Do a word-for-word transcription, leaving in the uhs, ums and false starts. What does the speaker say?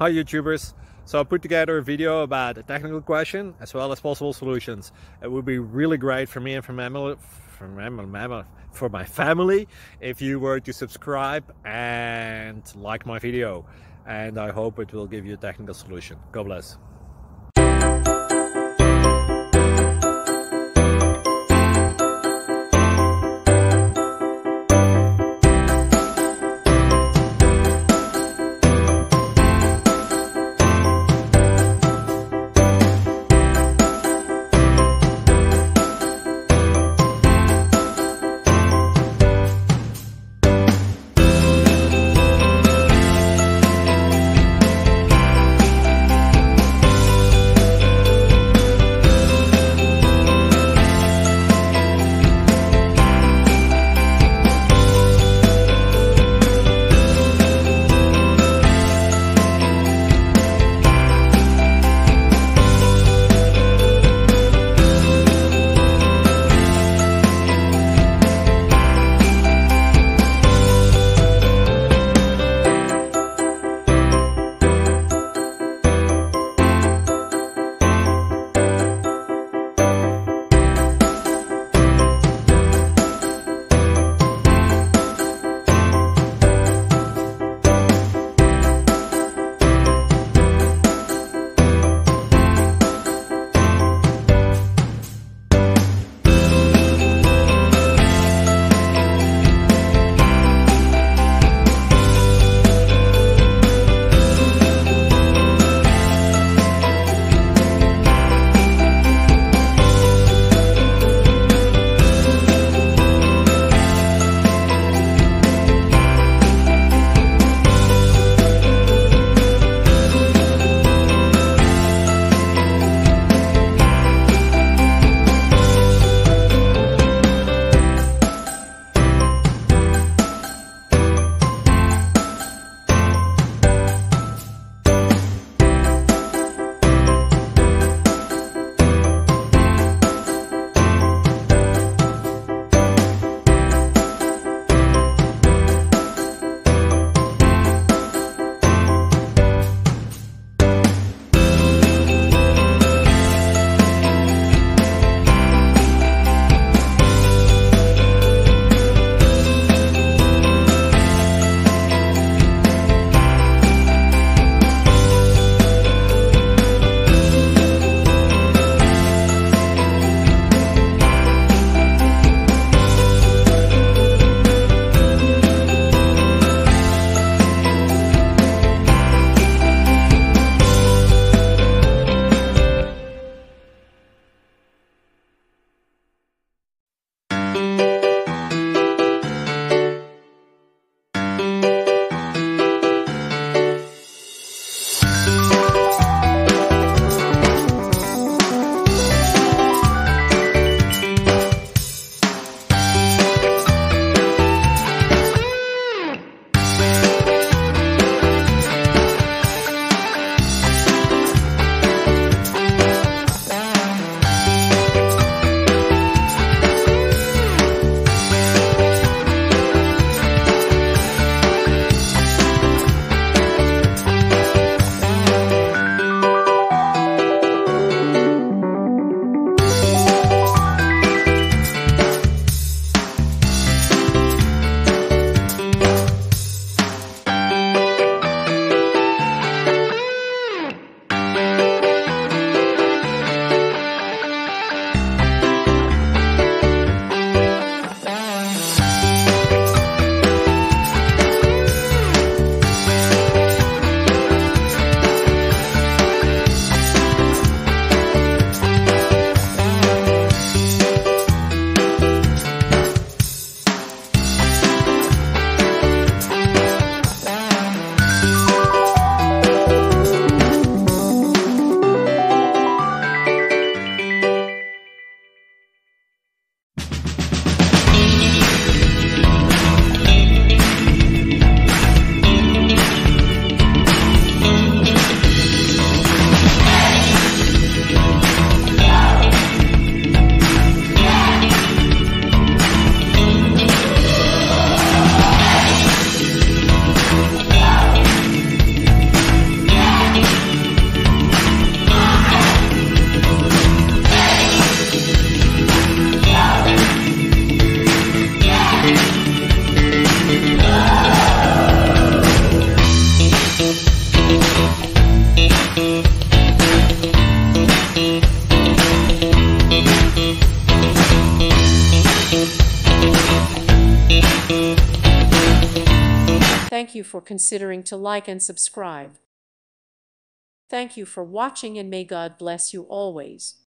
Hi YouTubers. So I put together a video about a technical question as well as possible solutions. It would be really great for me and for my family, for my, for my family if you were to subscribe and like my video. And I hope it will give you a technical solution. God bless. Thank you for considering to like and subscribe. Thank you for watching, and may God bless you always.